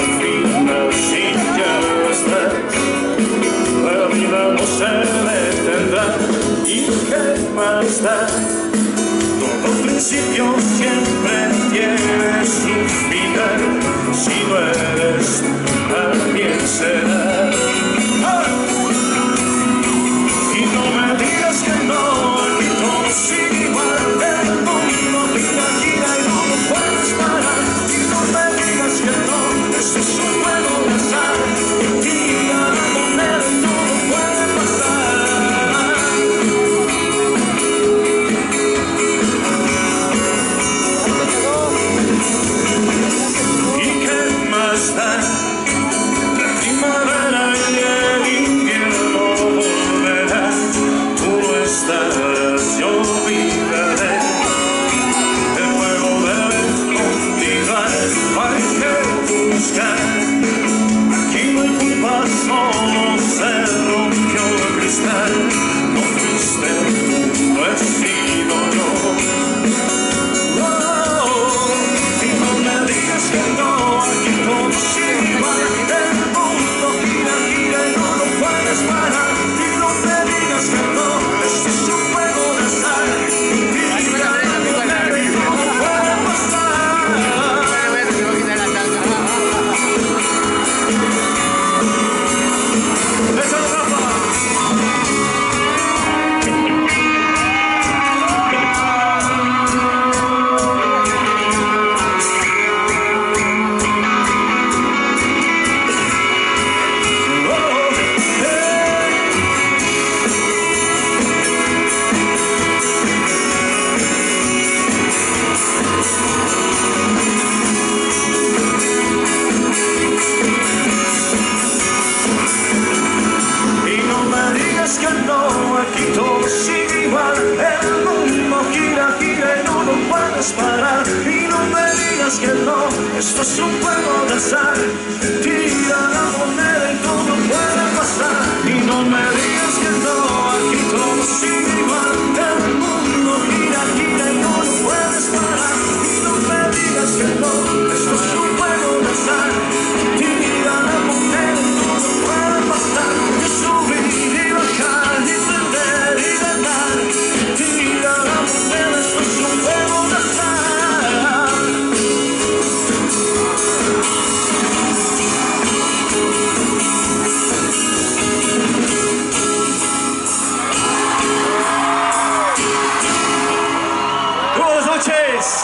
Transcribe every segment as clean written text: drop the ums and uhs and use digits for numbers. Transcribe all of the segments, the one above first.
final si ya no estás, la vida no se detendrá. ¿Y qué más da? Todo principio siempre tiene su final. Si no eres tú, también será. Y no me digas que no, aquí todo sigue igual. El mundo gira, gira y no lo puedes parar. Y no me digas que no, esto es un juego de azar. Tira la moneda y todo puede pasar. ¿Y qué más da? La primavera y el invierno volverá. Tú no estarás, yo viviré. El juego debe continuar, hay que buscar. Aquí no hay culpa, solo se rompió el cristal. No fuiste tú, no he sido yo. Y no me digas que no, aquí todo sigue igual. El mundo gira, gira y no lo puedes parar. Y no me digas que no, esto es un juego de azar. Tira la moneda y no lo puede pasar. ¡Esa es la Rafa! Y no me digas que no, aquí todo sigue igual. El mundo gira, gira y no lo puedes parar. Y no me digas que no, esto es un juego de azar. Tira la moneda y todo puede pasar. Y no me digas que no, aquí todo sigue igual. El mundo gira, gira y no lo puedes parar. Y no me digas que no, esto es un juego de azar. Tira la moneda y todo puede pasar. Yo subir y bajar y prender y ganar. Tira la moneda, esto es un juego de azar. Buenas noches.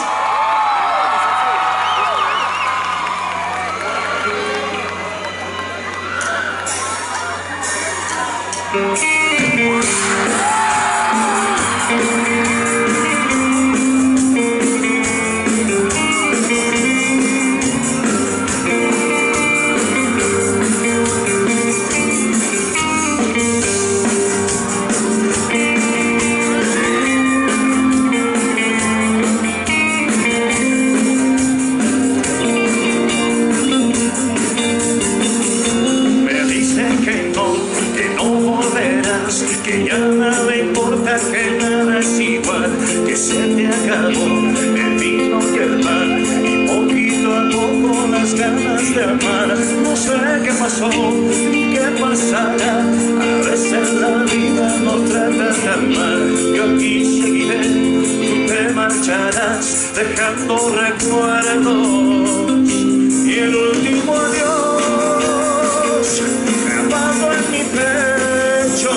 Me dicen que no volverás, que ya nada importa, que nada es igual, que se te acabó el vino y el mar, y poquito a poco las ganas de amar. No sé qué pasó, ni qué pasará, a veces la vida nos trata tan mal. Yo aquí seguiré, tú te marcharás, dejando recuerdos y el último adiós grabado en mi pecho.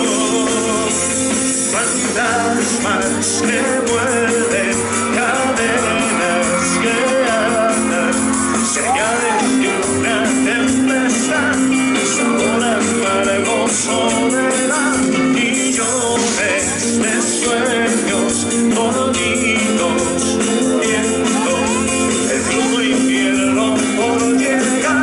Fantasmas que muerden, cadenas que atan, señales de una tempestad, sabor amargo, soledad. Y yo de sueños dormidos, viendo el crudo invierno por llegar.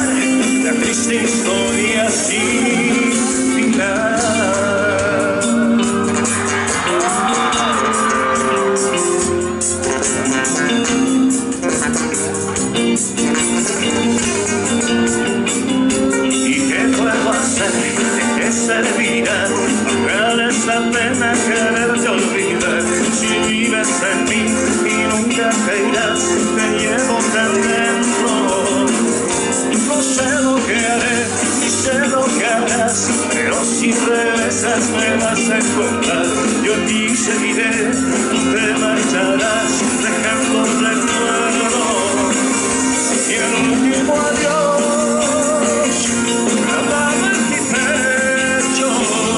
que haré, ni sé lo que harás, pero si regresas me vas a encontrar. Yo en ti seguiré, tú te marcharás, dejando el recuerdo y el último adiós grabado en mi pecho.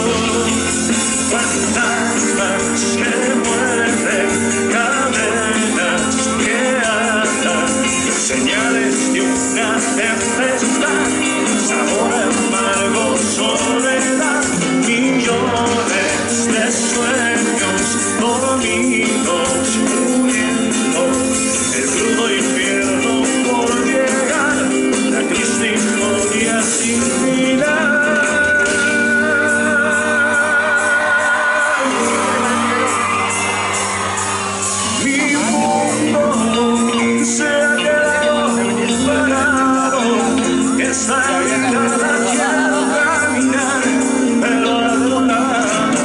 Fantasmas que muerden, cadenas que atan, señales de una tempestad, sabor amargo, soledad, millones de sueños dormidos, muriendo, el crudo infierno por llegar, la triste historia sin final. Mi mundo se ha quedado parado, está en cada caminar, pero adorado.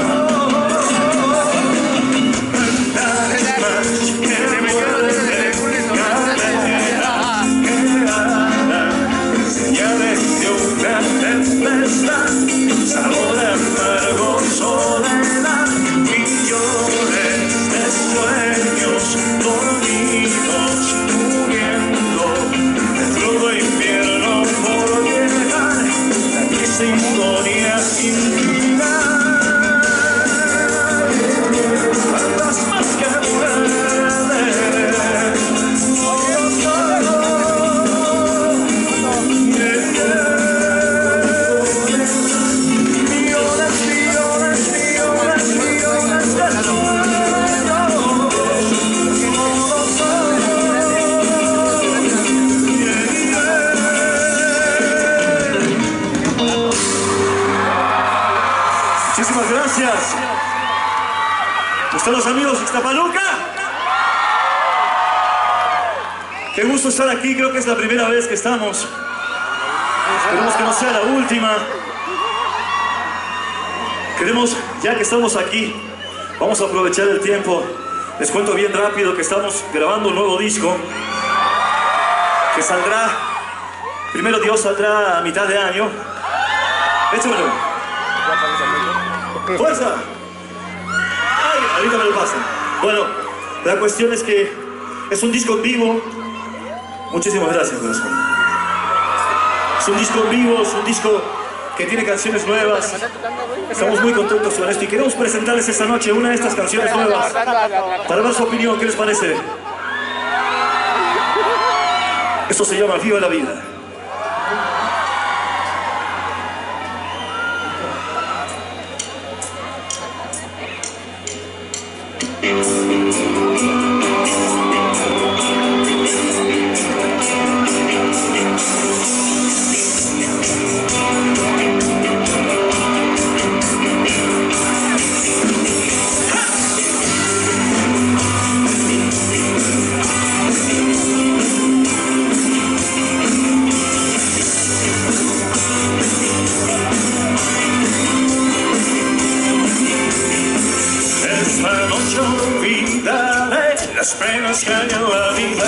Fantasmas que muerden, cadenas que atan, señales de una tempestad, sabor amargo, soledad, millones de sueños dormidos, muriendo, el crudo infierno por llegar, la triste historia sin final. Fantasmas que muerden, millones, millones, millones, millones de Muchísimas gracias. ¿Están los amigos de Ixtapaluca? Qué gusto estar aquí, creo que es la primera vez que estamos. Esperemos que no sea la última. Queremos, ya que estamos aquí, vamos a aprovechar el tiempo. Les cuento bien rápido que estamos grabando un nuevo disco que saldrá, primero Dios, saldrá a mitad de año. Échamelo. ¡Fuerza! ¡Ay! Ahorita me lo pasan. Bueno, la cuestión es que es un disco en vivo. Muchísimas gracias, corazón. Es un disco en vivo, es un disco que tiene canciones nuevas. Estamos muy contentos con esto y queremos presentarles esta noche una de estas canciones nuevas para ver su opinión. ¿Qué les parece? Esto se llama Viva la Vida. Esta noche olvidaré las penas que hay en la vida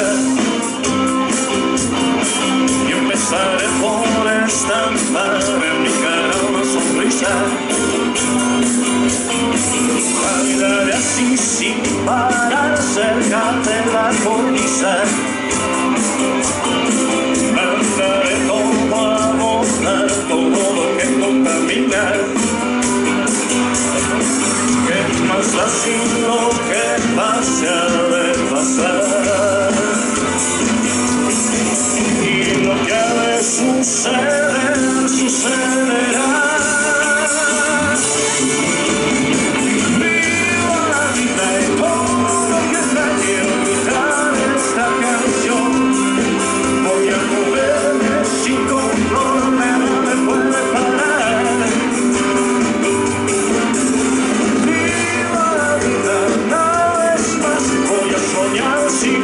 y empezaré por estampar en mi cara una sonrisa. Bailaré así sin parar cerca de la cornisa. Andaré como a botar todo lo que contamina. Que más así lo que pase ha de pasar, y lo que ha de suceder, sucederá. Viva la vida y todo lo que trae olvidar esta canción. Voy a moverme sin control, nada me puede parar. Sin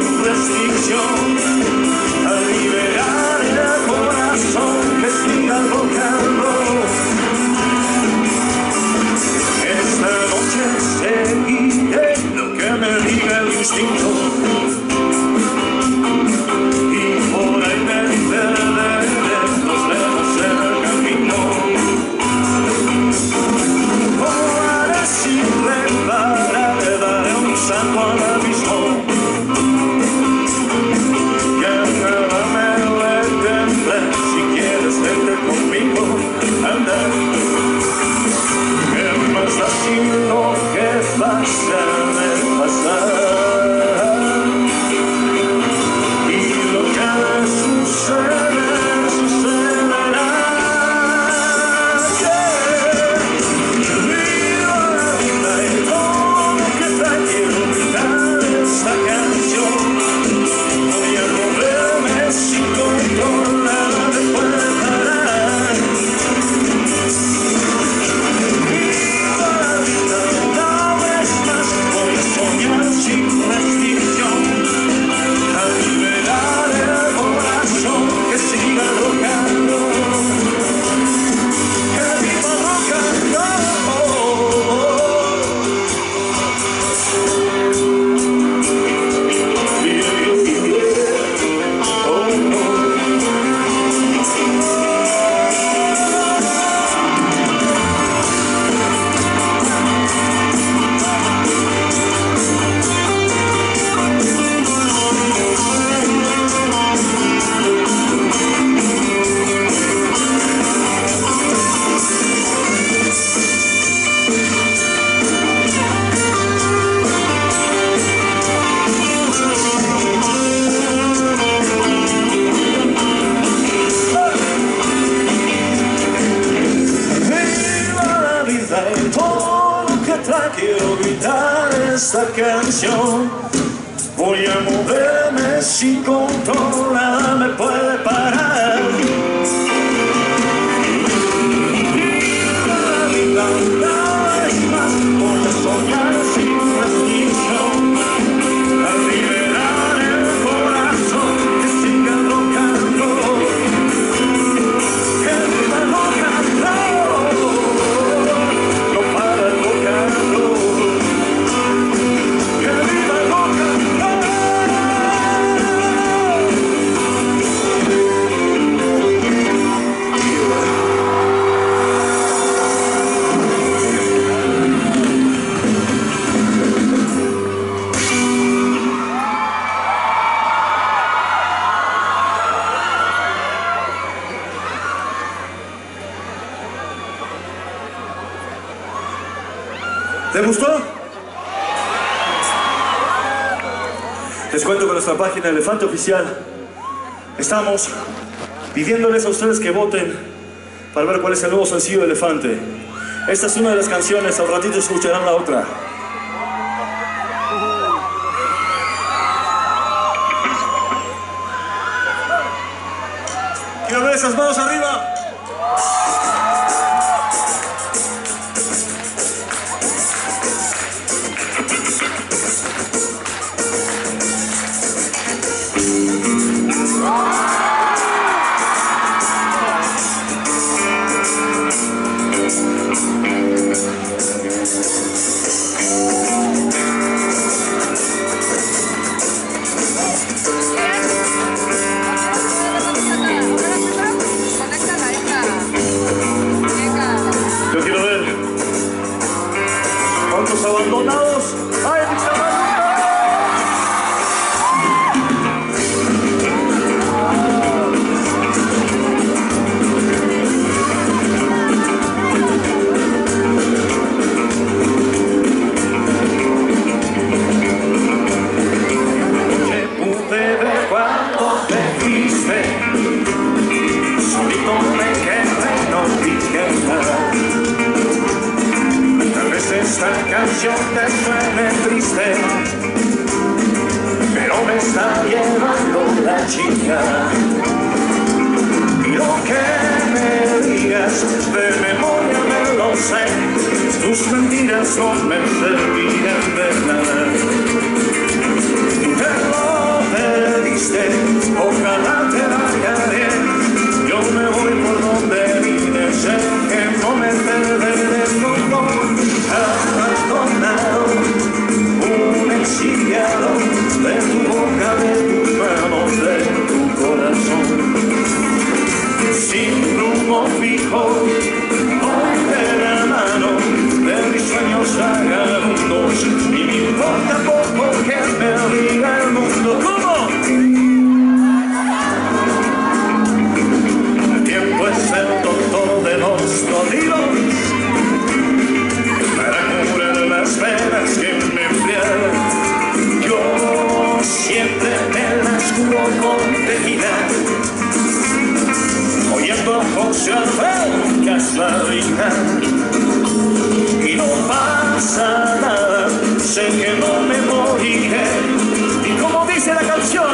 mientras quiero gritar esta canción. Voy a moverme sin control, nada me puede parar. Una vez más voy a soñar sin restricción, a liberar el corazón que siga rock and roll. Que viva el rock and roll, no para el rock and roll. Que viva el rock and roll. ¿Te gustó? Les cuento que nuestra página Elefante Oficial estamos pidiéndoles a ustedes que voten para ver cuál es el nuevo sencillo de Elefante. Esta es una de las canciones, al ratito escucharán la otra. Quiero ver esas manos arriba. Yo quiero ver cuántos abandonados hay en esta mano. Pude ver cuánto te fuiste, solito me quedé, no dije nada. Tal vez esta canción te suene triste, pero me está llevando la chica. Y lo que me digas de memoria me lo sé, tus mentiras no me servirán de nada. Te lo perdiste, ojalá te vaya bien. Yo me voy por donde vine, sé que no me perderé nunca. Abandonado, un exiliado de tu boca, de tus manos, de tu corazón. Sin rumbo fijo, voy de la mano de mis sueños vagabundos, y me importa poco que me diga el mundo. ¿Cómo? El tiempo es el doctor de los dolidos, para curar las penas que me enfriaron. Yo siempre me las curo con tequila, oyendo a José Alfredo Casarrica. Y no pasa nada, sé que no me moriré. Y como dice la canción,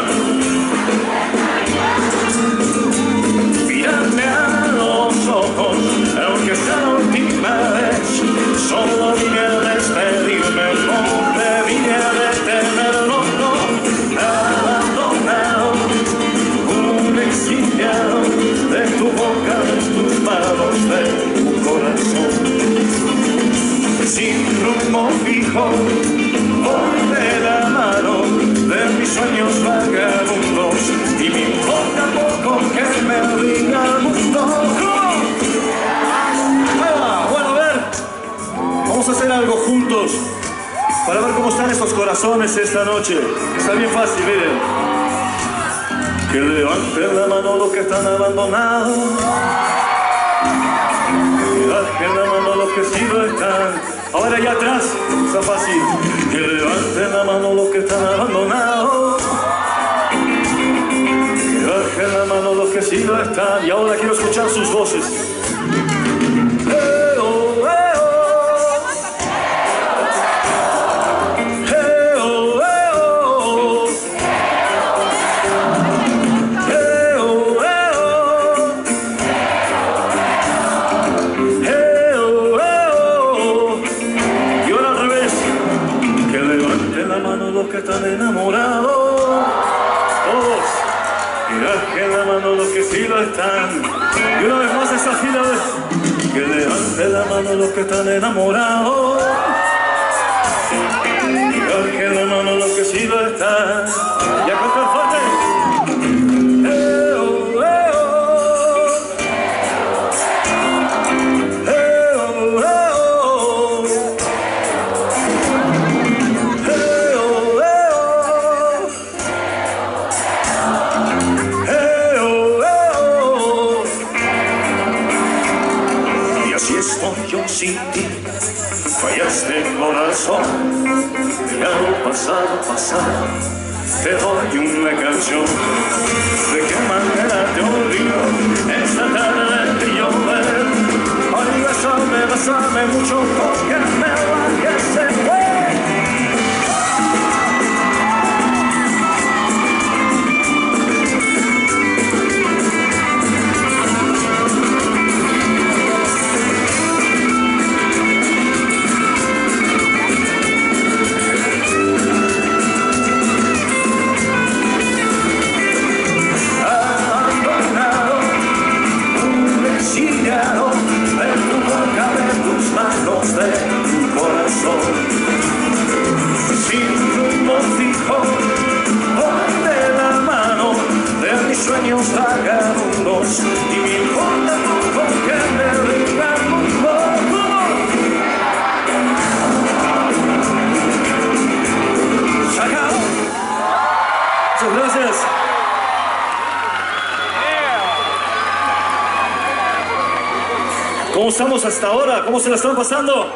mírame a los ojos, aunque sea la última vez. Solo vine a despedirme, no te vine a detenerlo, no. Abandonado, un exiliado de tu boca, de tus manos, de tu corazón. Sin rumbo fijo, voy de la mano de mis sueños vagabundos, y me importa poco que me diga el mundo. Bueno, a ver, vamos a hacer algo juntos para ver cómo están estos corazones esta noche. Está bien fácil, miren. Que levanten la mano los que están abandonados, que bajen la mano los que sí lo están. Ahora allá atrás, está fácil. Que levanten la mano los que están abandonados, que bajen la mano los que sí lo están. Y ahora quiero escuchar sus voces. sí lo están. Y una vez más esta fila de... Que levanten la mano los que están enamorados. Que la mano los que sí lo están. Y a cantar fuerte. Yo sin ti, fallaste corazón, de algo pasado, te doy una canción. ¿De qué manera te olvido esta tarde de llover? Ay, bésame mucho porque me va que se fue. Vagabundos y me importa poco que me rindan un poco. Se acabó. Muchas gracias. ¿Cómo estamos hasta ahora? ¿Cómo se la están pasando?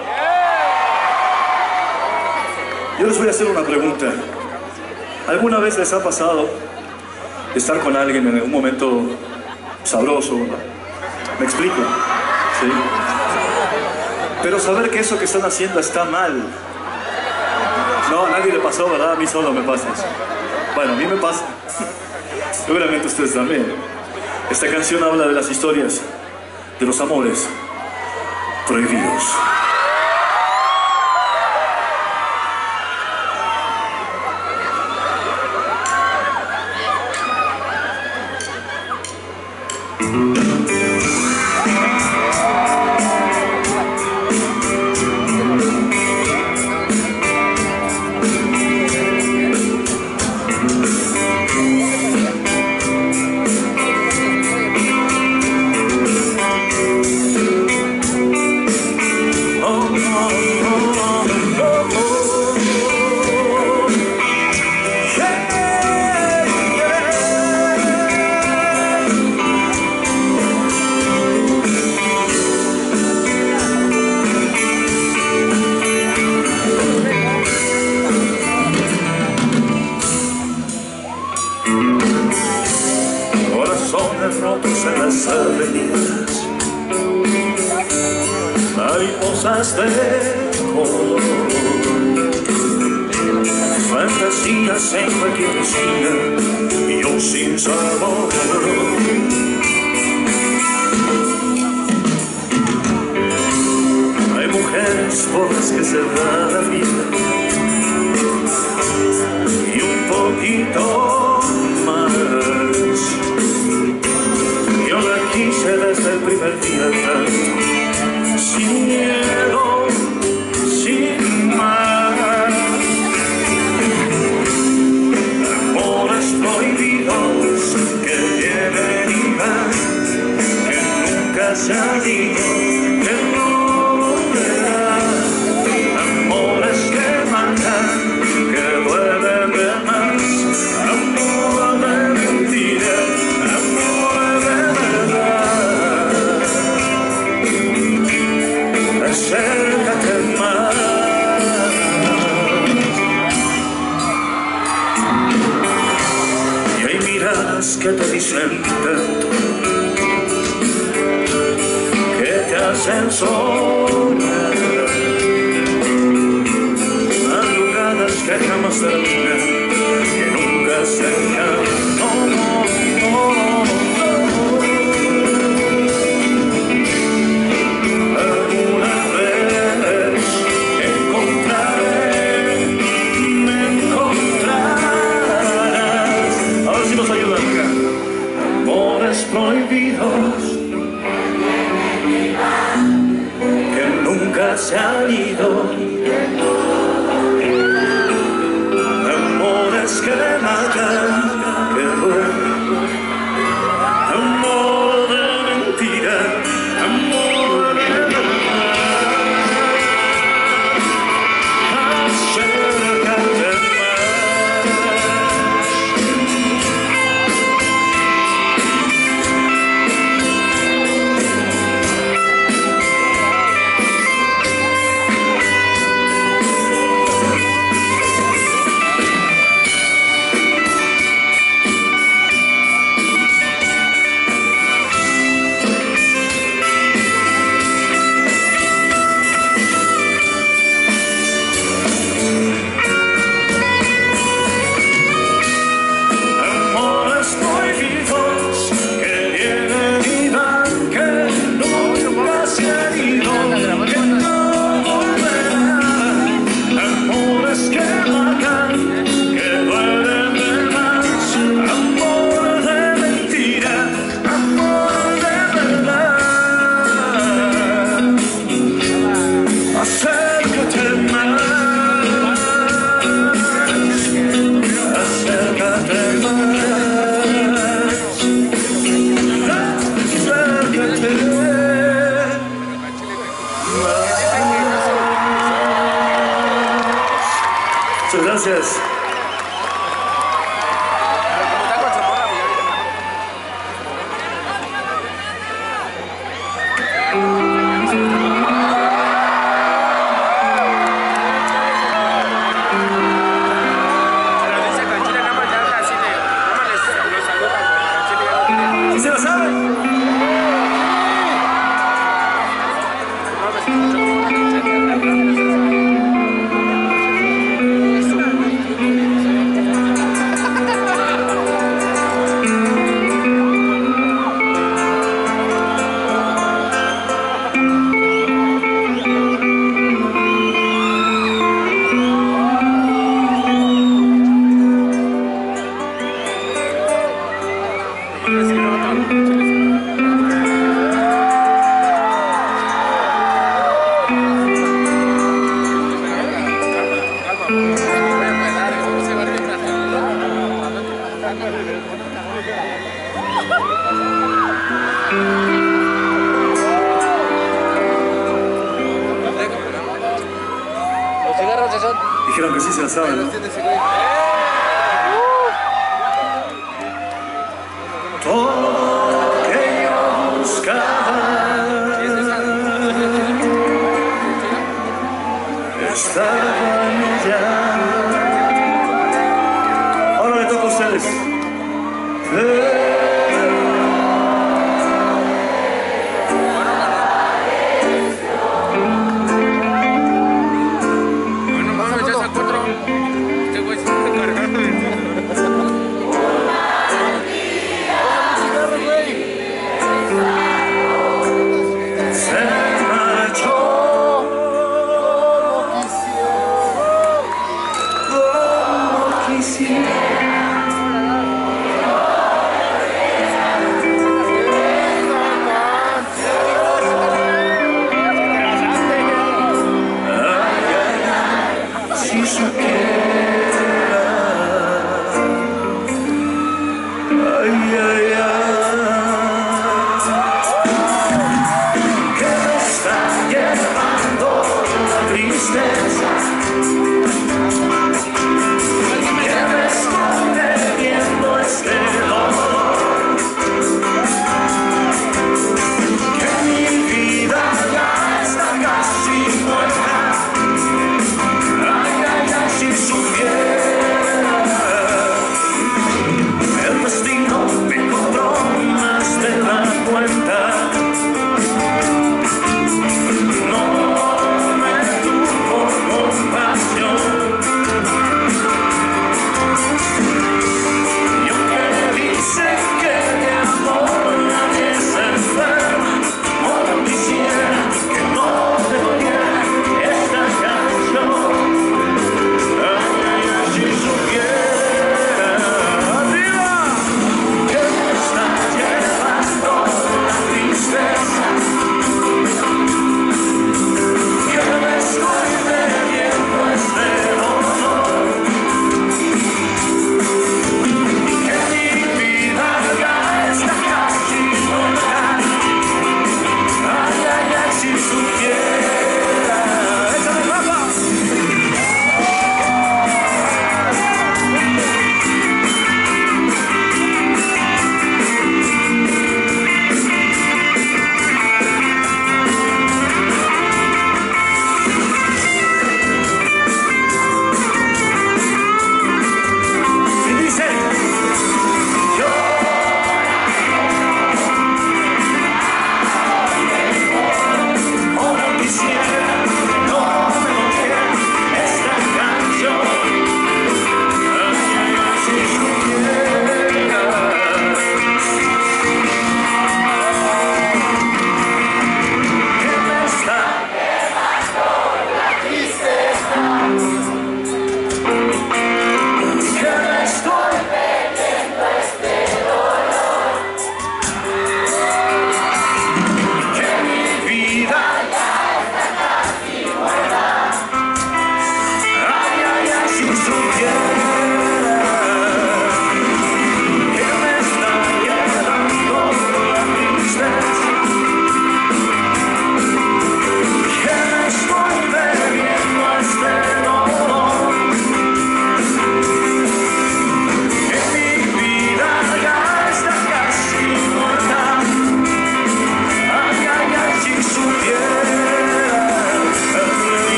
Yo les voy a hacer una pregunta. ¿Alguna vez les ha pasado estar con alguien en un momento sabroso? ¿Me explico? ¿Sí? Pero saber que eso que están haciendo está mal. No, a nadie le pasó, ¿verdad? A mí solo me pasa eso. Bueno, a mí me pasa. Seguramente ustedes también. Esta canción habla de las historias, de los amores prohibidos. Rotos en las avenidas, mariposas de color, fantasías en cualquier esquina y yo sin sabor. Hay mujeres por las que se da la vida y un poquito más. Yo la quise desde el primer día, tanto, sin miedo, sin más. Amores prohibidos que vienen y van, que nunca se han ido, que no volverán. Amores que matan, que duelen de más. Amor de mentira, amor de acércate más. Y hay miradas que te dicen tanto, que te hacen soñar, madrugadas que jamás terminan, que nunca se acaban. No, no, no, no. Amores nunca se han ido. Amores que matan, que duelen. Amor de mentira, amor de verdad. Acércate más. Muchas gracias. ¿Sí se lo saben? Los cigarros son. Dijeron que sí se lo saben, ¿no? Todo que yo buscaba estaba en ella. Ahora me toca a ustedes.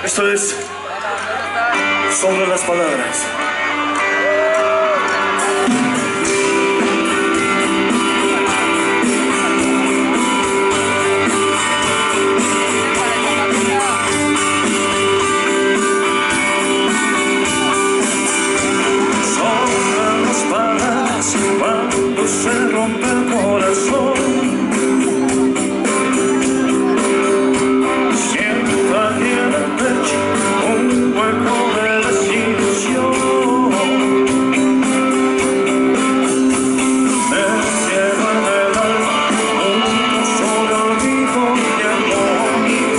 Esto es sobre las palabras. Cuando se rompe el corazón, siento aquí en el pecho un hueco de desilusión. Me lleva en el alma un solo olvido de amor.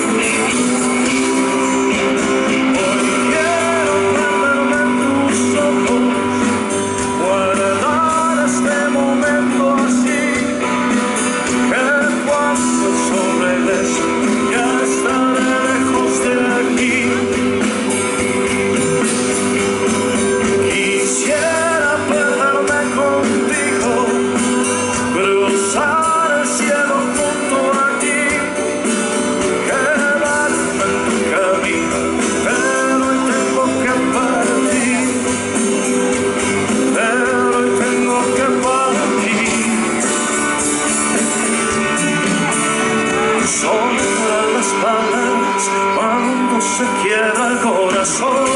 Hoy quiero perderme en tus ojos, guardar este momento así, que cuando el sol regrese ya estaré lejos de aquí. Quisiera perderme contigo, cruzar el cielo junto a ti, quedarme en tu camino, pero hoy tengo que partir. Pero hoy tengo que partir. Son las palabras cuando se quiebra el corazón.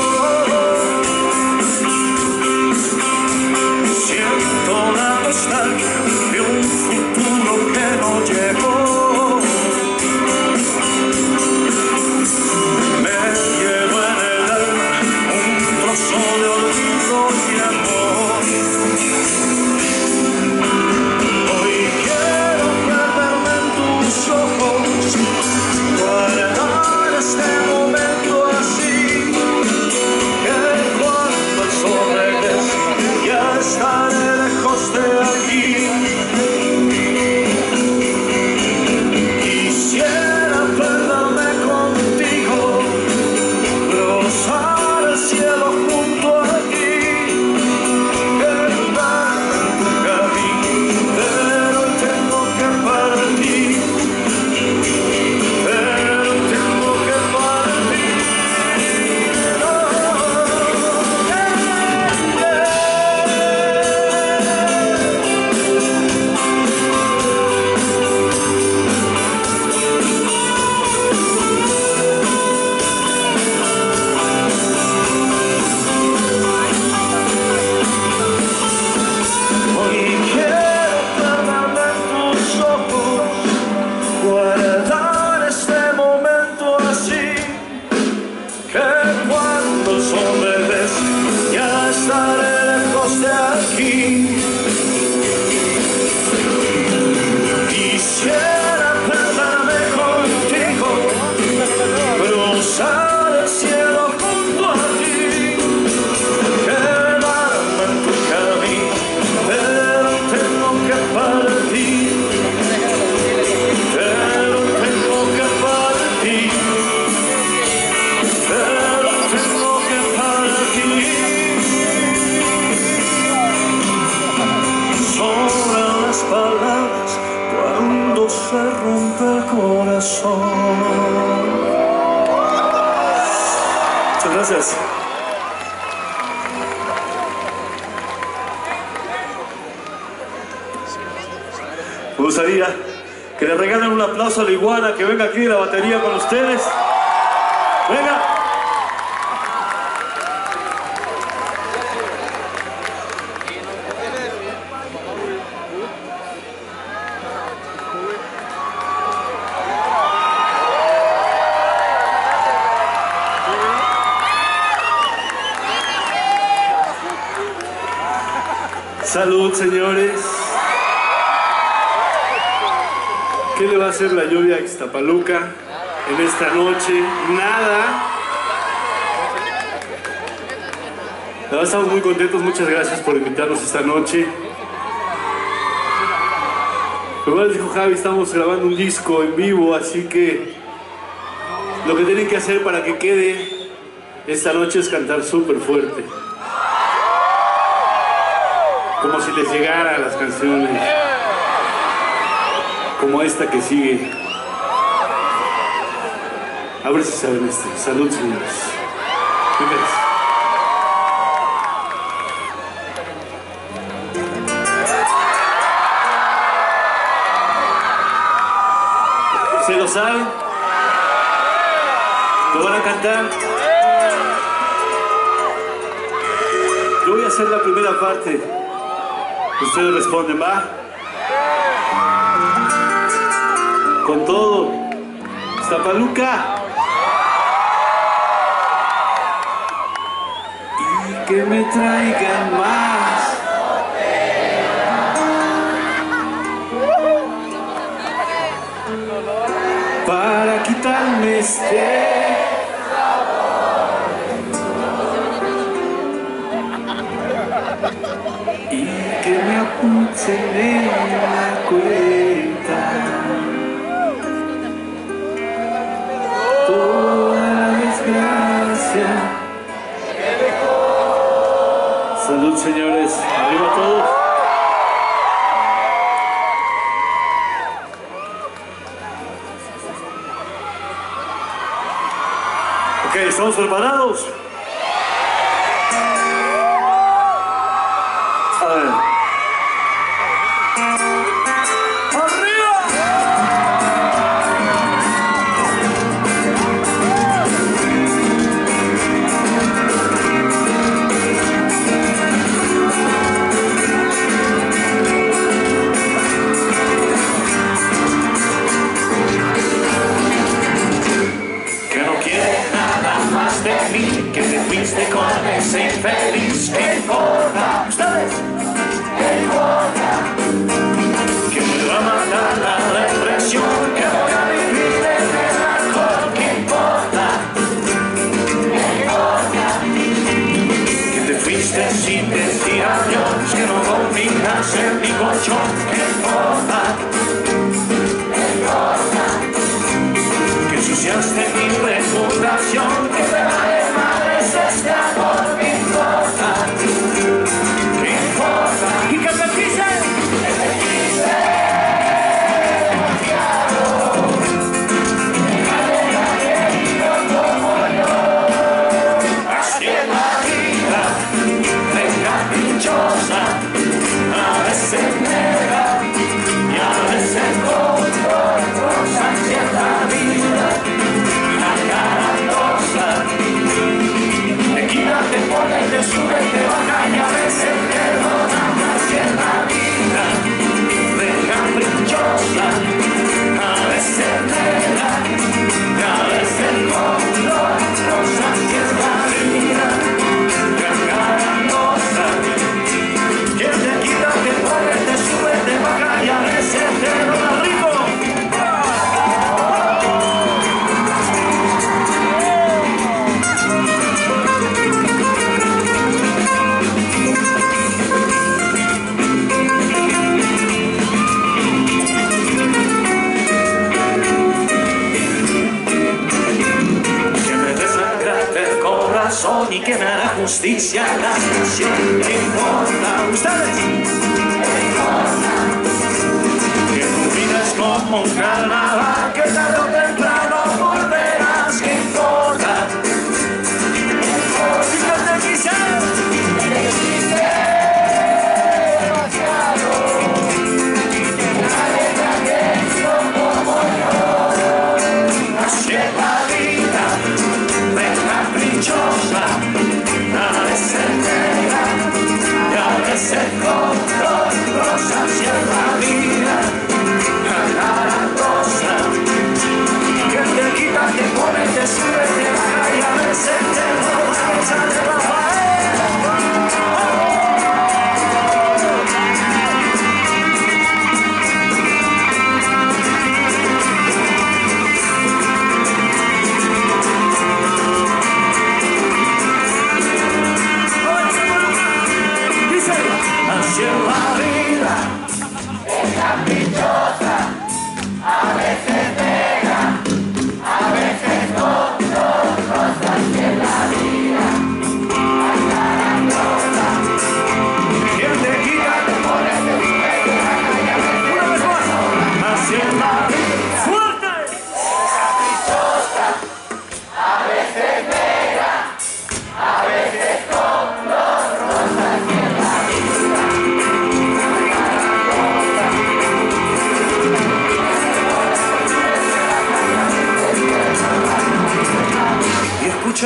Siento la nostalgia de un futuro que no llegó. Me llevo en el alma un trozo de olvido y amor. Hoy quiero perderme en tus ojos, guardar este momento así, que cuando el sol regrese ya estaré lejos de aquí. Quisiera perderme contigo, cruzar el cielo junto a ti, quedarme en tu camino, pero hoy tengo que partir. Pero hoy tengo que partir. Hoy quiero perderme en tus ojos, guardar este momento así, que cuando el sol regrese ya estaré lejos de aquí. Quisiera perderme contigo, cruzar el cielo junto a ti, quedarme en tu camino, pero tengo que partir. Pero tengo que partir. Pero tengo que partir. Sobran las palabras cuando se rompe el corazón. Muchas gracias. Me gustaría que le regalen un aplauso a la iguana, que venga aquí de la batería con ustedes. Venga. Salud, señores. ¿Qué le va a hacer la lluvia a Ixtapaluca en esta noche? Nada. La verdad, estamos muy contentos. Muchas gracias por invitarnos esta noche. Como les dijo Javi, estamos grabando un disco en vivo, así que lo que tienen que hacer para que quede esta noche es cantar súper fuerte, como si les llegaran las canciones, como esta que sigue. A ver si saben este. Salud, señores. Bienvenidos. ¿Se lo saben? ¿Lo van a cantar? Yo voy a hacer la primera parte. Ustedes responden, ¿va? Con todo. Zapaluca. Y que me traigan más. Para quitarme este y que me apunten en la cuenta toda la desgracia. Salud, señores. Arriba todos. Ok, ¿estamos preparados? A ver. Que te fuiste con ese infeliz. ¿Qué importa? ¿Ustedes? ¿Qué importa? Que me va a matar la depresión, que voy a vivir en el alcohol. ¿Qué importa? ¿Qué importa? Que te fuiste sin decir adiós, que no confías en mi colchón. ¿Qué importa? ¿Qué importa? Que ensuciaste mi reputación, que te vale madres este amor. ¿Qué importa? ¿Qué importa? Y que te quise demasiado, nadie querido como yo. Así es la vida, de caprichosa, a veces negra y a veces color rosa. Así es la vida, la cara rosa. Te quita, te pone, te sube, te baja y a veces te dona. Así es la vida, de caprichosa, a veces negra y a veces color rosa. Así es la vida, la cara rosa. Que te quita, te pone, te sube, te baja y a veces te dona. ¡Rico! Y que me hará justicia a la nación. ¿Qué importa? ¿Ustedes? ¿Qué importa? Que tu vida es como un carnaval, que tarde o temprano volverás. ¿Qué importa? ¿Qué importa? Si yo te quise demasiado, nadie te ha querido como yo. Así es la vida, de caprichosa, a veces negra y a veces color rosa. Así es la vida, la cara rosa.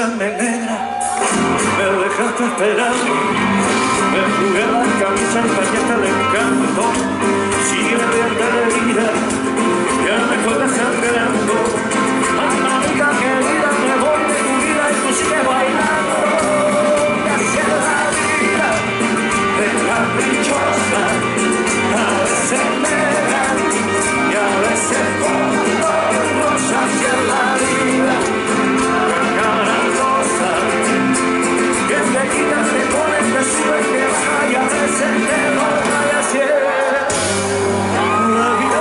sangre negra, me dejaste esperando, me jugué la camisa y paquete el encanto, sigue abierta la herida, ya me fue desangrando, amiga querida, me voy de tu vida y tú sigues bailando, y así es la vida, de caprichosa, a veces negra, y a veces color rosa, así es la vida. Te quitas, te pones, te subes, te bajas y a veces te baja y así es la vida.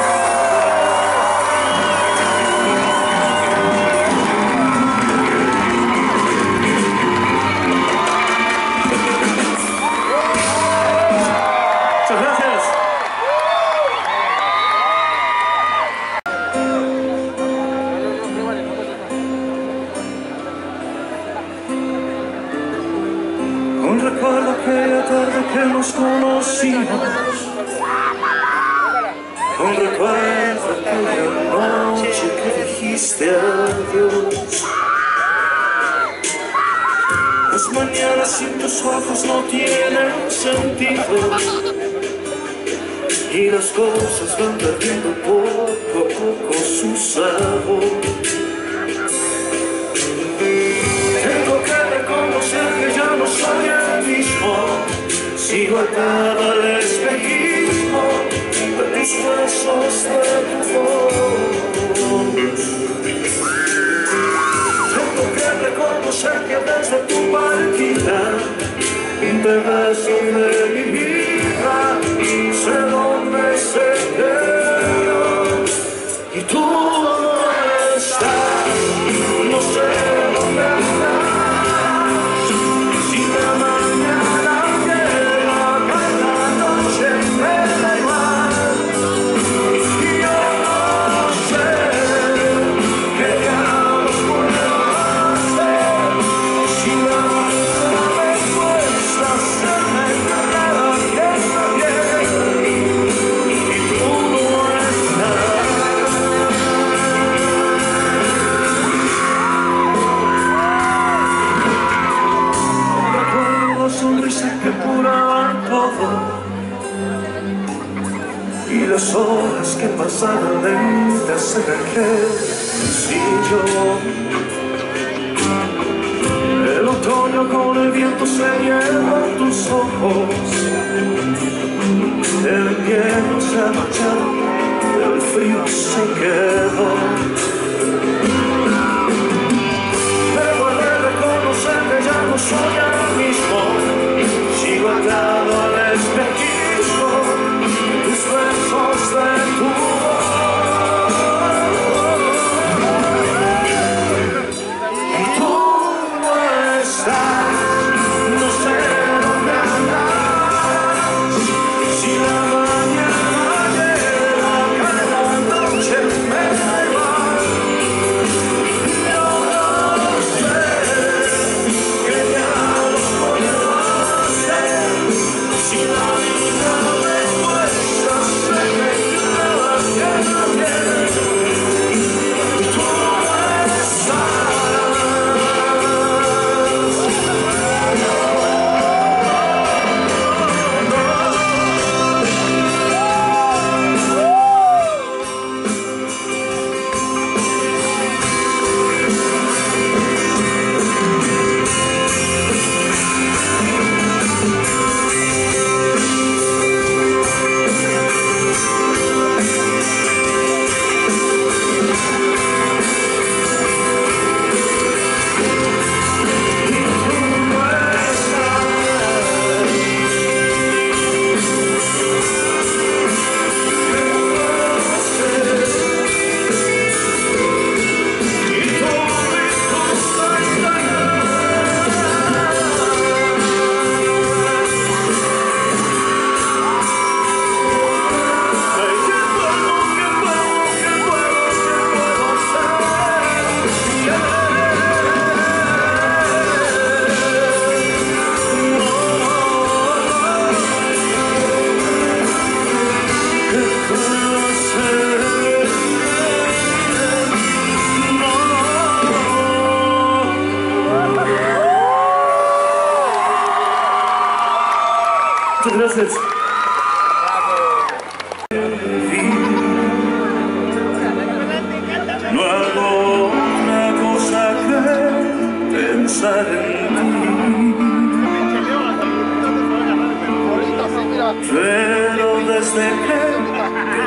Muchas gracias. Recuerdo aquella tarde que nos conocimos, un recuerdo aquella noche que dijiste adiós. Las mañanas sin tus ojos no tienen sentido y las cosas van perdiendo poco a poco su sabor. Tengo que reconocer que ya no soy el mismo, sigo atado al espejismo de tus besos, de tu voz. Tengo que reconocer que desde tu partida te beso de mi vida, sé dónde se quedó y tú no estás, no sé dónde estás. Y las horas que pasaron lentas en aquel sitio. El otoño con el viento se lleva tus ojos, el invierno se ha marchado, el frío se quedó. Debo de reconocer que ya no soy el mismo, sigo atado al espejismo, tus besos de tu voz. Y tú no estás, no sé dónde andas, si la mañana llega, cae la noche, me da igual. Yo no sé que ya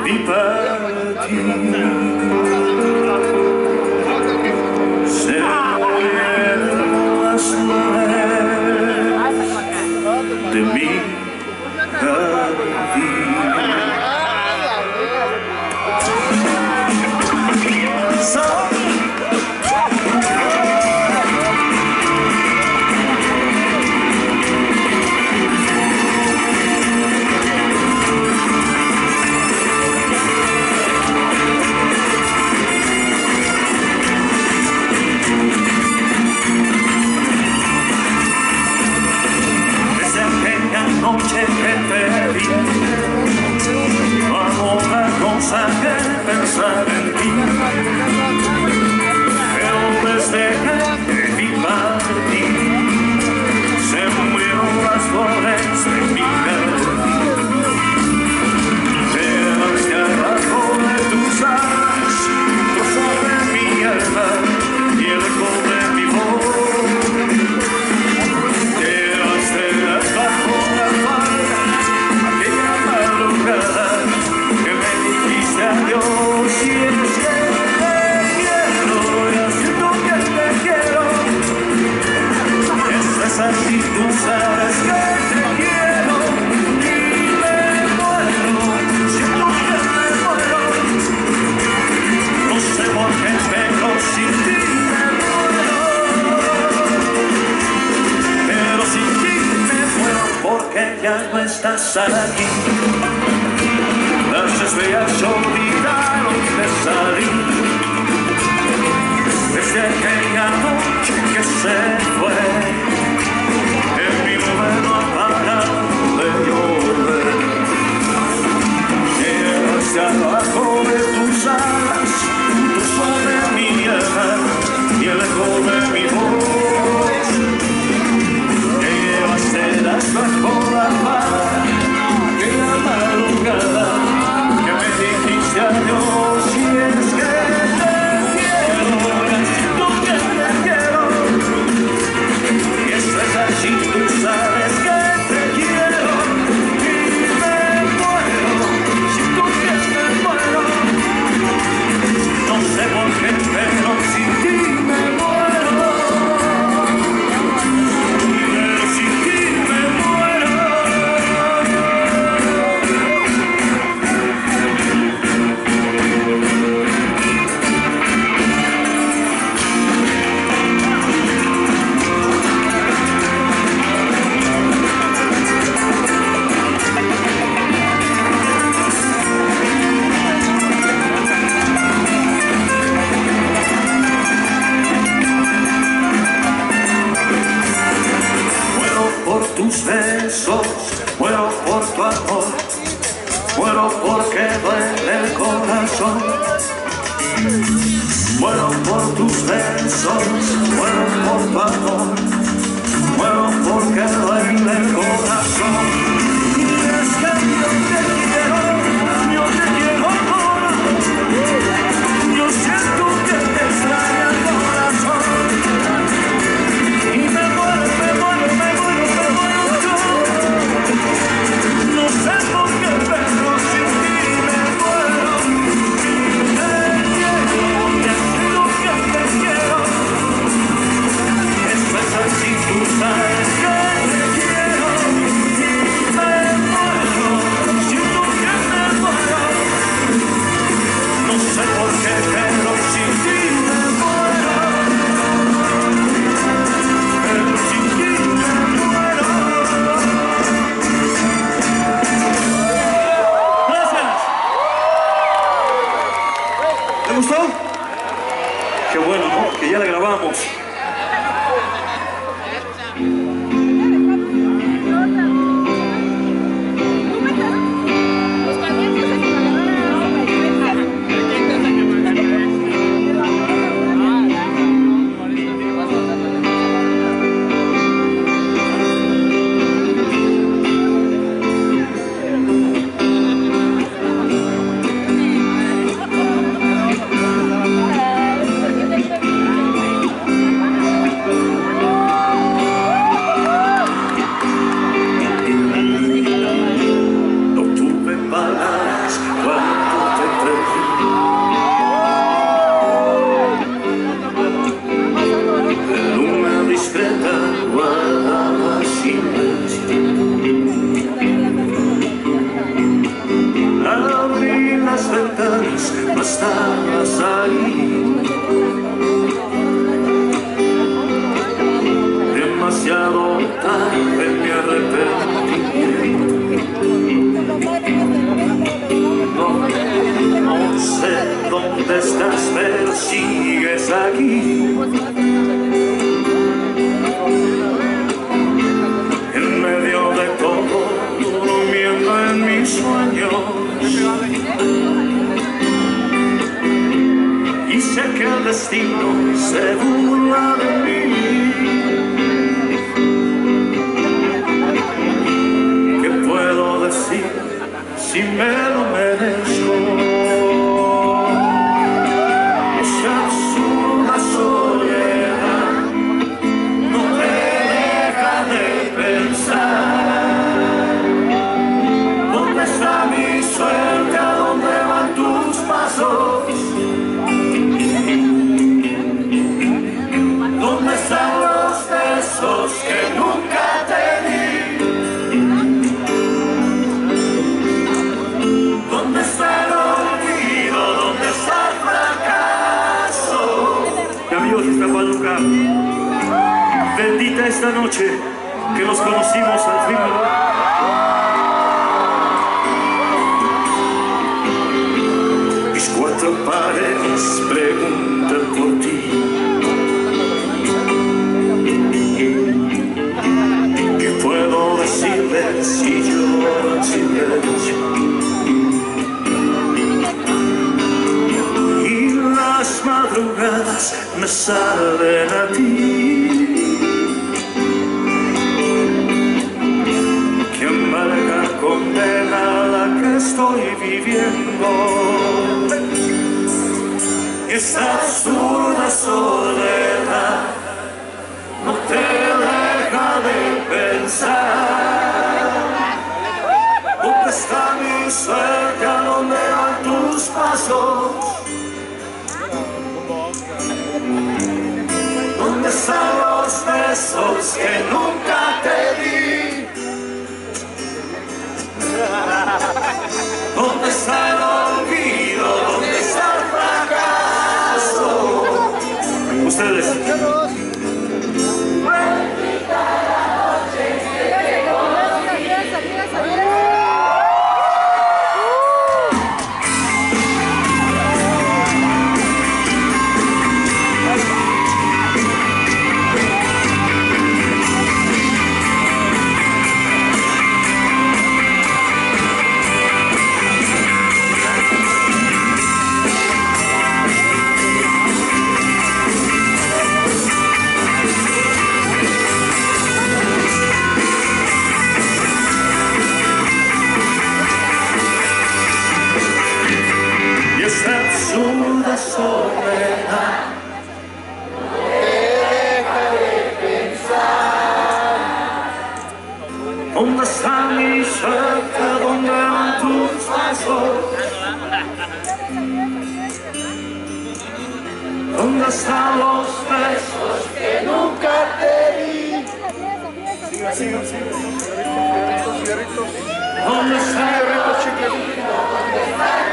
vi partir. Se murieron las flores de mi jardín. Noche que te vi, no hago otra cosa que pensar en ti, pero desde que te vi partir, se murieron las flores de mi jardín. Quedaste abajo de tus alas, trozo de mi alma y el eco de mi voz. Quedaste abajo Dios, si es que te quiero, yo siento que te quiero. Es así, tú sabes que te quiero y me muero, siento que me muero. No sé por qué, pero sin ti me muero. Pero sin ti me muero porque ya no estás aquí. Las estrellas olvidaron de salir desde aquella noche que se fue. En mi nube no ha parado de llover. Llegaste abajo de tus alas, tú sobre mi alma y el eco de mi voz. Llevaste las bajo la paz, aquella madrugada. Dios, si es que te quiero, siento que te quiero. Y eso es así, tú sabes que te quiero y me muero, siento que me muero. No sé por qué, pero sin ti me muero. Pero sin ti me muero. Tus besos, muero por tu amor, muero porque duele el corazón. Muero por tus besos, muero por tu amor, muero porque duele el corazón. Y es que yo te quiero yo siento que te extraña el corazón. Y me muero, me muero, me muero, me muero yo. No sé por qué, pero sin ti me muero. Te quiero, te juro que te quiero. Eso es así, tú sabes que te quiero. Y me muero, siento que me muero. No sé por qué, pero sin ti me muero. Pero sin ti me muero. Gracias. ¿Te gustó? Qué bueno, ¿no? Que ya la grabamos. estabas ahí. Demasiado tarde me arrepentí. No sé dónde estás, pero sigues aquí. En medio de todo, durmiendo en mis sueños. Y sé que el destino se burla de mí. ¿Qué puedo decir si me lo merezco? Esa absurda soledad no me deja de pensar. ¿Dónde está mi suerte? ¿A dónde van tus pasos? ¿Dónde están los besos que nunca te di? ¿Dónde está el olvido? ¿Dónde está el fracaso? Y amigos de Iztapaluca, bendita esta noche que nos conocimos al fin. Mis cuatro paredes preguntan por ti. ¿Qué puedo decirles si lloro en silencio? Y las madrugadas me salen a ti. Qué amarga condena la que estoy viviendo. Esta absurda soledad no te deja de pensar. ¿Dónde está mi suerte? ¿A dónde van tus pasos? ¿Dónde están los besos que nunca te di? ¿Dónde está el olvido? ¿Dónde está el fracaso? Ustedes. Absurda soledad no te deja de pensar. ¿Dónde está mi suerte? ¿Dónde van tus pasos? ¿Dónde están los besos que nunca te di? Sigan, sigan, sigan. Cigarritos. ¿Dónde está el chicle? ¿Dónde está el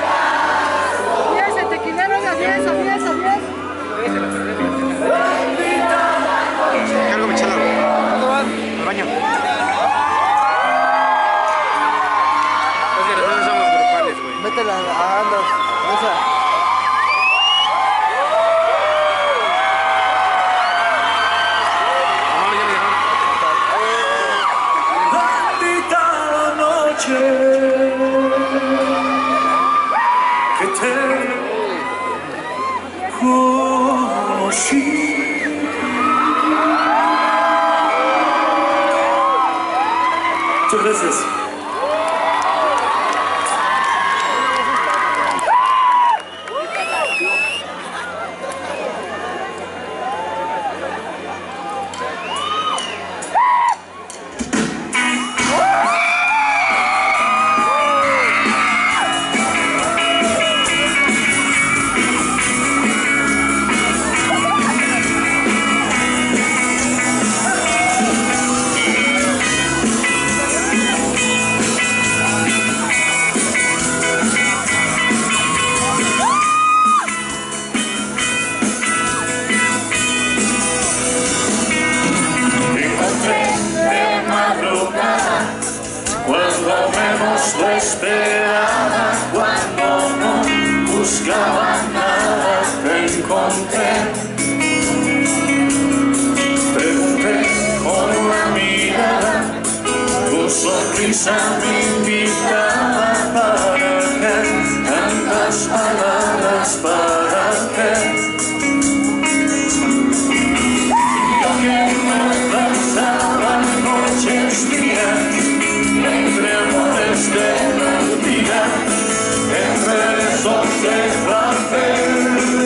Cargo mi chala. ¿Dónde van? Al baño. Es que nosotros somos grupales, güey. Métela a andas. Esa. Bendita la noche que te conocí. Muchas gracias. sonrisa me invitaba para que tantas palabras para que yo que no pasaba noches días entre amores de la vida, entre besos de papel.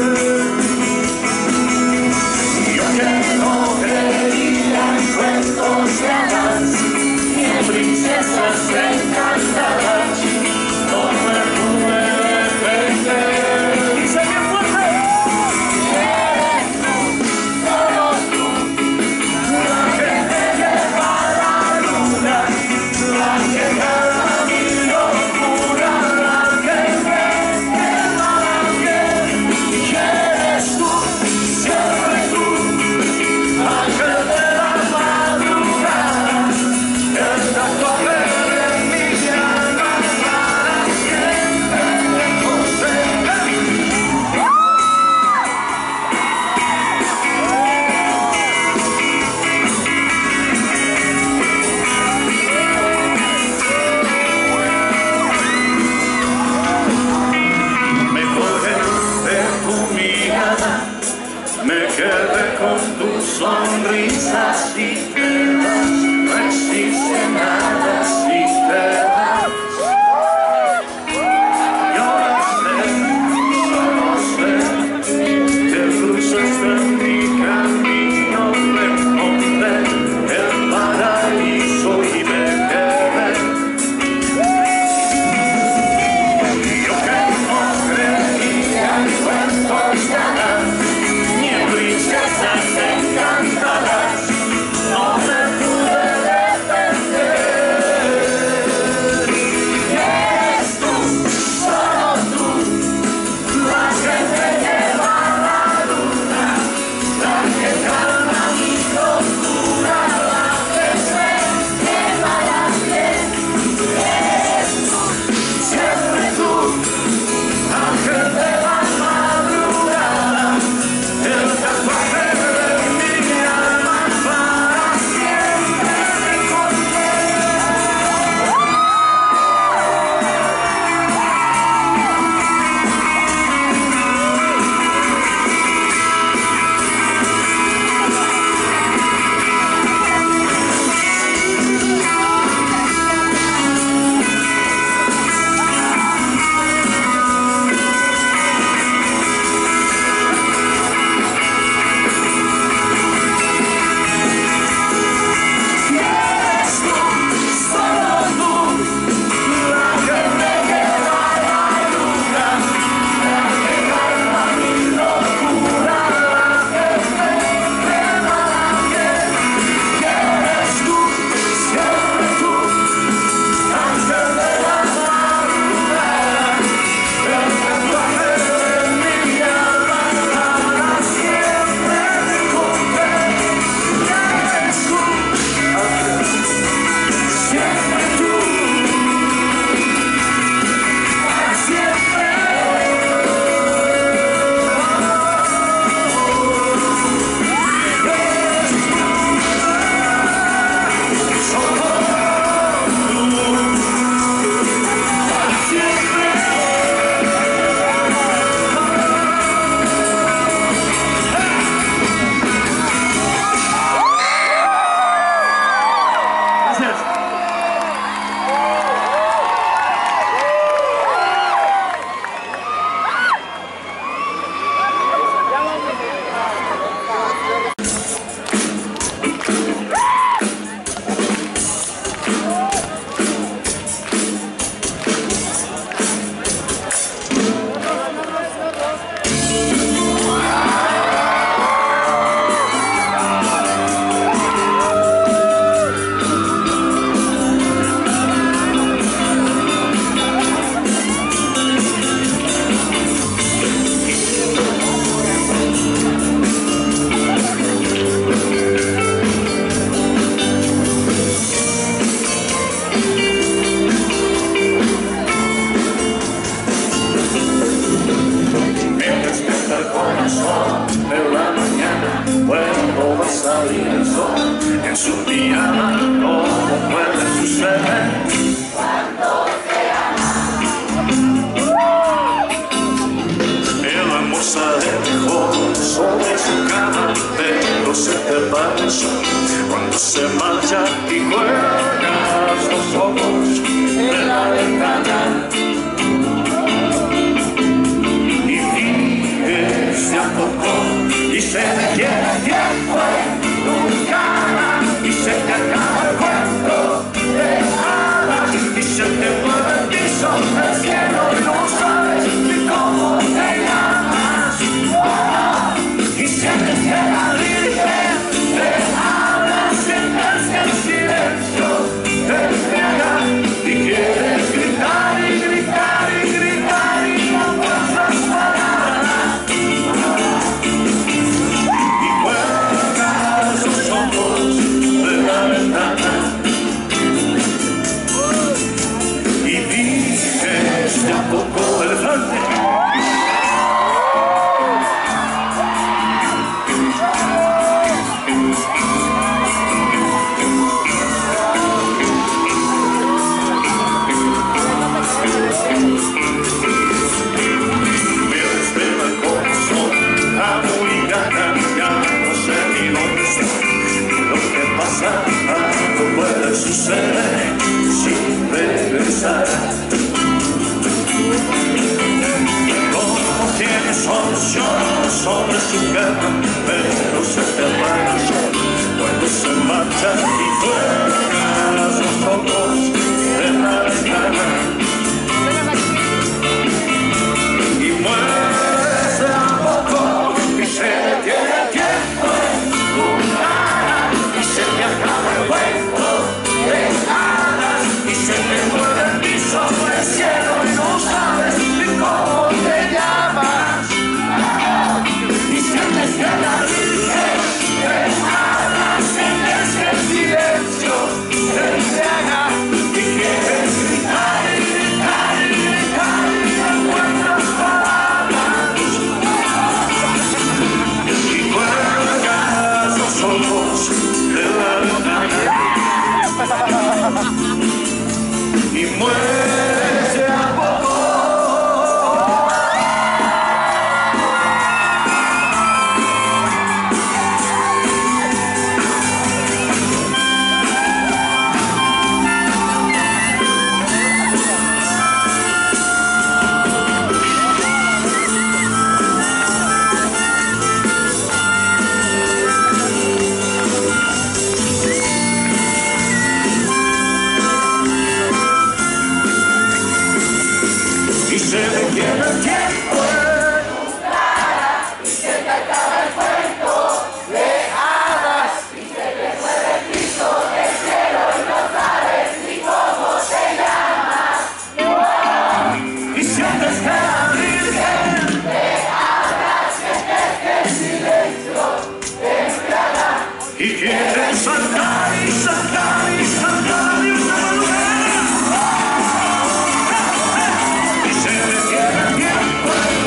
Yo que no creía en cuentos de hadas ni en princesas encantadas, no me pude defender. Dice bien fuerte: eres tú, solo tú, la que me lleva a la luna, la que calma mi locura, la que me quema la piel. Eres tú, siempre tú, ángel de la madrugada, el tatuaje de mi alma para siempre lejos de ti. Me colgué de tu mirada, me quedé con tu sonrisa. Si te vas, no existe nada. Si te vas, yo no sé, solo sé que cruzaste mi camino, me encontré el paraíso y me quedé. Yo que no creía en cuentos de hadas ni en princesas encantadas, no me pude defender. Eres tú, solo tú, la que me lleva a la luna, la que calma mi locura, la que me quema la piel. Eres tú, siempre tú, ángel de la madrugada, el tatuaje de mi alma para siempre salir el sol en su mirada, todo puede suceder. para el sol cuando se marcha y cuelgas los ojos en la ventana y vives de a poco y se detiene el tiempo en tu cara y se te acaba el cuento de hadas y se te mueve el piso del cielo y no sabes ni cómo te llamas y sientes que la virgen te habla, sientes que el silencio te embriaga y quieres gritar y gritar y gritar y no encuentras palabras y cuelgas los ojos de la ventana y dices de a poco el frente. No puede suceder sin regresar. No tiene solución sobre su cama, pero se te apaga el sol cuando se marcha y fuegas los ojos de la ventana y mueres de a poco y se detiene el tiempo en tu cara y se te acaba el cuento de hadas y se te mueve el piso del cielo y no sabes ni cómo te llamas y sientes que la virgen te habla, sientes que el silencio te embriaga y quieres gritar y gritar y gritar y no encuentras palabras y cuelgas los ojos de la ventana y mueres de a poco. Y se detiene el tiempo en tu cara y se te acaba el cuento de hadas y se te mueve el piso del cielo y no sabes ni cómo te llamas y sientes que la virgen te habla, sientes que el silencio te embriaga y quieres saltar y saltar y saltar y volver. Y se detiene el tiempo.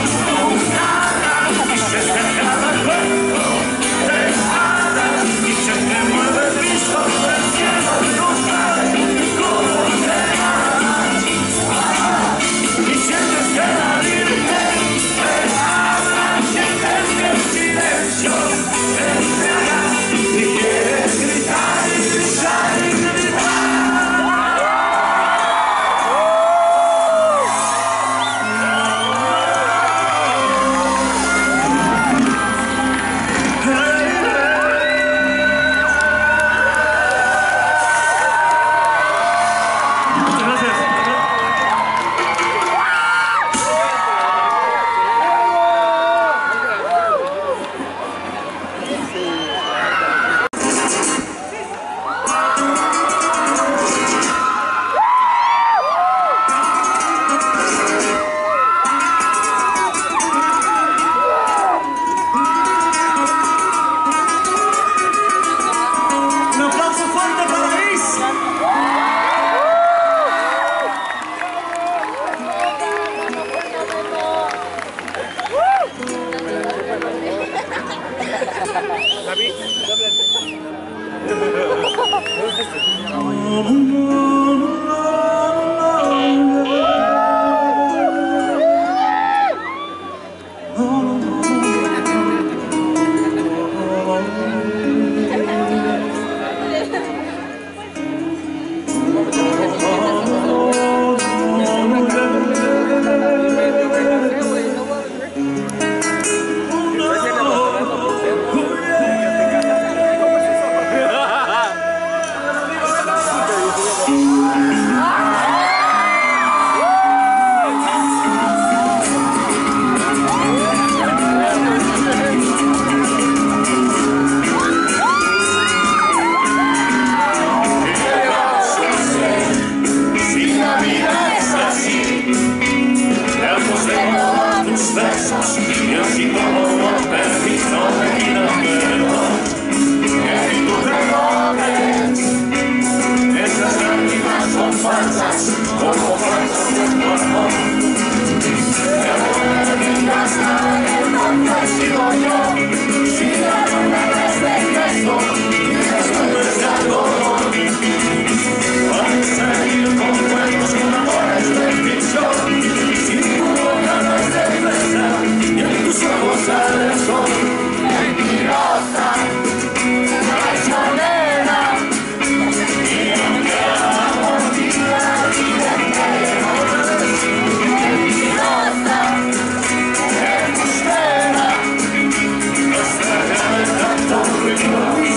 tus besos y así como no termino de vida, perdón, que si tú perdones, esas lágrimas son falsas, como falsas de tu amor. Que no me digas nada que tanto he sido yo, si ya no me ves de gesto, y después de algodón. Vas a seguir con cuentos, con amores de ficción, si tu boca no es de fresa y en tus ojos sale el sol. Mentirosa, traicionera, y aunque amo ti la vida entera. Mentirosa, embustera, hasta que me tanto ruido.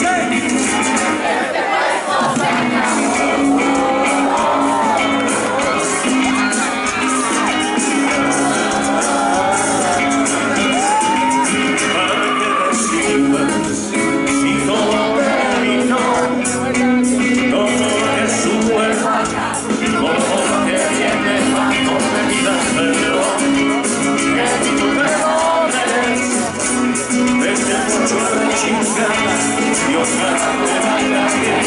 Dios me vaya bien.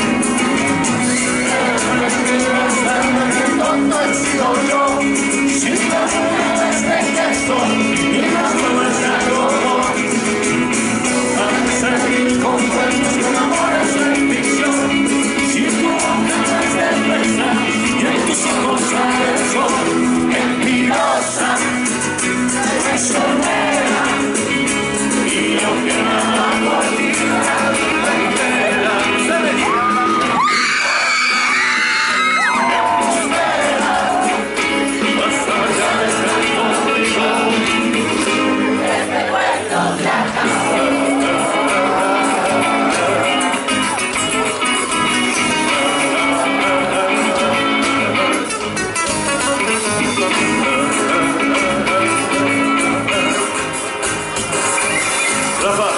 Qué tonto he sido yo, si las mujeres de gesto y las nubes de algodón. Para seguir con cuentos, con amores de ficción, si tu boca no es de fresa y en tus ojos sale el sol. Mentirosa, traicionera, y yo que me amo a ti la vida entera. Espera, basta ya de ser conmigo. Este cuento se acabó. Rafa.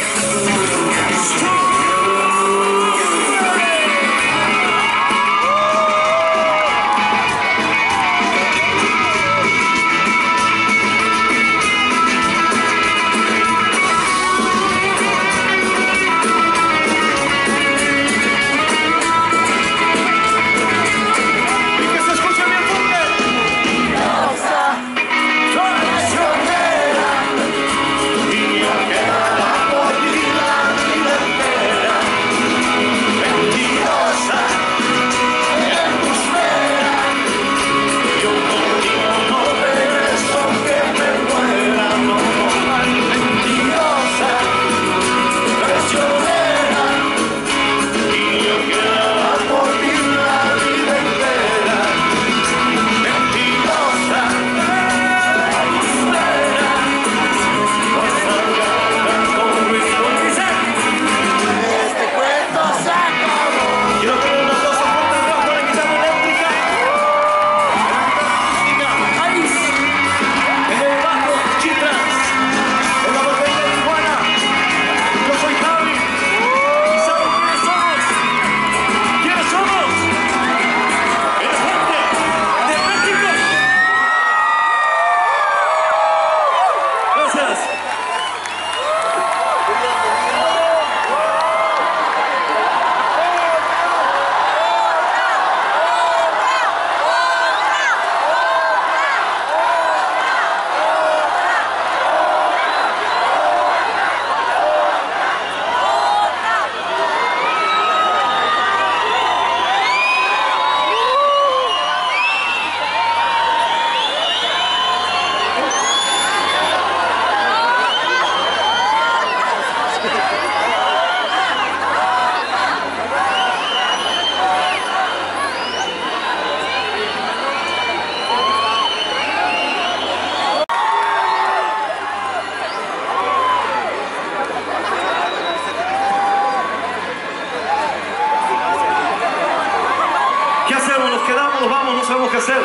¿Qué hacer?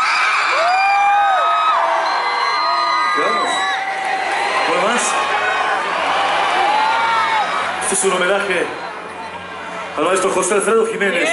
¿Quedamos? ¿Uno más? Este es un homenaje al maestro José Alfredo Jiménez.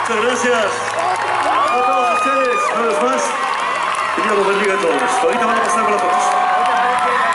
Muchas gracias a todos ustedes, una vez más. Que Dios los bendiga a todos. Ahorita van a pasar con la fotos.